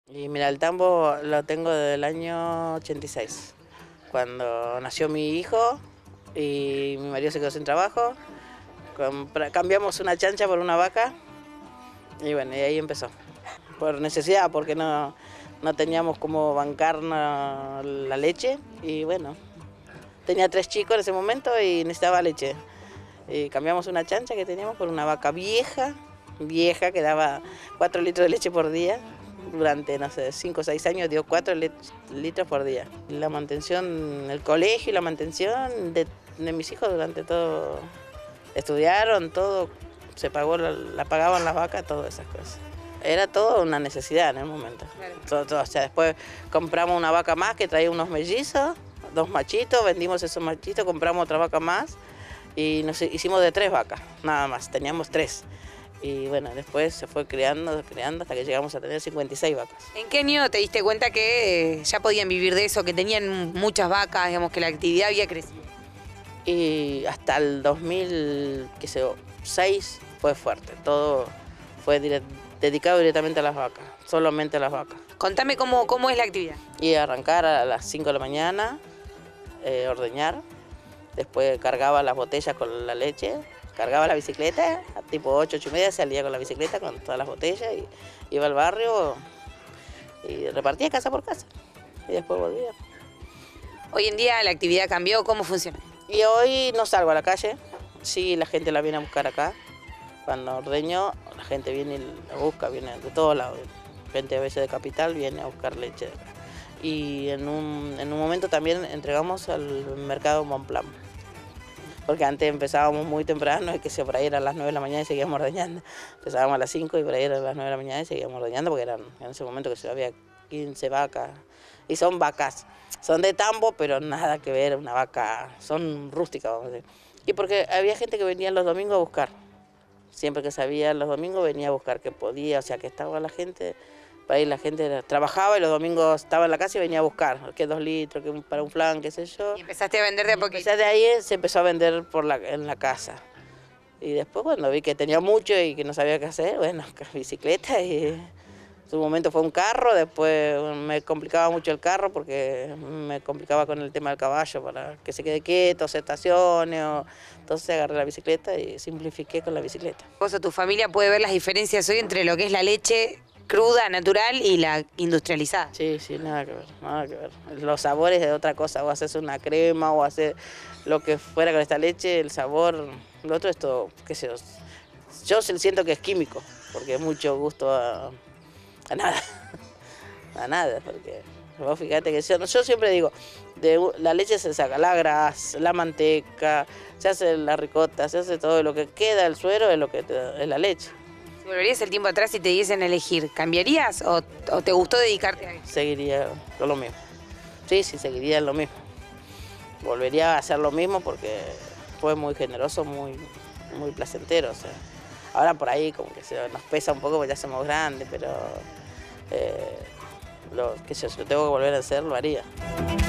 Y mira, el tambo lo tengo desde el año 86, cuando nació mi hijo y mi marido se quedó sin trabajo. Cambiamos una chancha por una vaca y bueno, y ahí empezó. Por necesidad, porque no teníamos cómo bancarnos la leche y bueno, tenía 3 chicos en ese momento y necesitaba leche. Y cambiamos una chancha que teníamos por una vaca vieja que daba 4 litros de leche por día. Durante, no sé, 5 o 6 años dio 4 litros por día. La mantención, el colegio y la mantención de mis hijos durante todo, estudiaron, todo, se pagó, la pagaban las vacas, todas esas cosas. Era todo una necesidad en el momento. Claro. Todo, o sea, después compramos una vaca más que traía unos mellizos, 2 machitos, vendimos esos machitos, compramos otra vaca más y nos hicimos de 3 vacas, nada más, teníamos 3. Y bueno, después se fue creando hasta que llegamos a tener 56 vacas. ¿En qué año te diste cuenta que ya podían vivir de eso, que tenían muchas vacas, digamos, que la actividad había crecido? Y hasta el 2006 fue fuerte, todo fue dedicado directamente a las vacas, solamente a las vacas. Contame cómo es la actividad. Y arrancar a las 5 de la mañana, ordeñar, después cargaba las botellas con la leche, cargaba la bicicleta, a tipo 8, 8 y media salía con la bicicleta con todas las botellas y iba al barrio y repartía casa por casa y después volvía. Hoy en día la actividad cambió, ¿cómo funciona? Y hoy no salgo a la calle, sí, la gente la viene a buscar acá. Cuando ordeño, la gente viene y la busca, viene de todos lados. Gente a veces de Capital viene a buscar leche de acá. Y en un momento también entregamos al mercado Montplan. Porque antes empezábamos muy temprano, y que se por ahí eran las 9 de la mañana y seguíamos ordeñando. Empezábamos a las 5 y por ahí eran las 9 de la mañana y seguíamos ordeñando porque eran en ese momento que había 15 vacas. Y son vacas, son de tambo, pero nada que ver, una vaca, son rústicas, vamos a decir. Y porque había gente que venía los domingos a buscar. Siempre que sabía los domingos venía a buscar que podía, o sea que estaba la gente. Para ahí la gente trabajaba y los domingos estaba en la casa y venía a buscar, que 2 litros, que para un flan, qué sé yo. Y empezaste a vender de a poquito. De ahí se empezó a vender en la casa. Y después cuando vi que tenía mucho y que no sabía qué hacer, bueno, bicicleta y en su momento fue un carro, después me complicaba mucho el carro porque me complicaba con el tema del caballo para que se quede quieto, se estacione, entonces agarré la bicicleta y simplifiqué con la bicicleta. ¿Vos o tu familia puede ver las diferencias hoy entre lo que es la leche cruda, natural y la industrializada? Sí, nada que ver, nada que ver. Los sabores es otra cosa, o haces una crema o haces lo que fuera con esta leche, el sabor, lo otro es todo, qué sé yo siento que es químico, porque es mucho gusto a nada, a nada, porque vos fíjate que yo siempre digo, de la leche se saca la grasa, la manteca, se hace la ricota, se hace todo, lo que queda, el suero es lo que es la leche. Si volverías el tiempo atrás y te diesen elegir, ¿cambiarías o te gustó dedicarte a eso? Seguiría con lo mismo. Sí, seguiría en lo mismo. Volvería a hacer lo mismo porque fue muy generoso, muy placentero. O sea, ahora por ahí como que nos pesa un poco porque ya somos grandes, pero lo que si lo tengo que volver a hacer, lo haría.